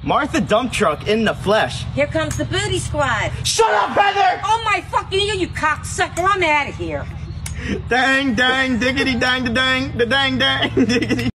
Martha Dump Truck in the flesh. Here comes the booty squad. Shut up, Heather! Oh my fucking you cocksucker! I'm out of here. Dang, dang, diggity, dang, da dang, da dang, dang, diggity.